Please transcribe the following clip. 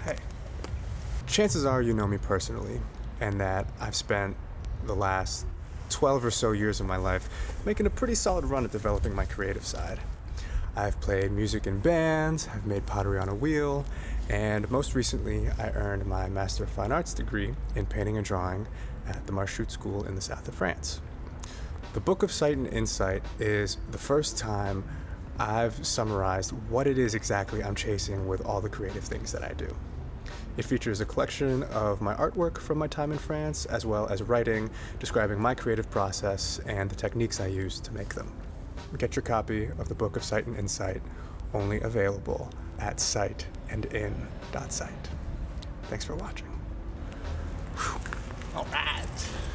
Hey. Chances are you know me personally, and that I've spent the last 12 or so years of my life making a pretty solid run at developing my creative side. I've played music in bands, I've made pottery on a wheel, and most recently I earned my Master of Fine Arts degree in painting and drawing at the Marchutz school in the south of France. The Book of Sight and Insight is the first time I've summarized what it is exactly I'm chasing with all the creative things that I do. It features a collection of my artwork from my time in France, as well as writing describing my creative process and the techniques I use to make them. Get your copy of the Book of Sight and Insight, only available at sightandin.site. Thanks for watching. All right.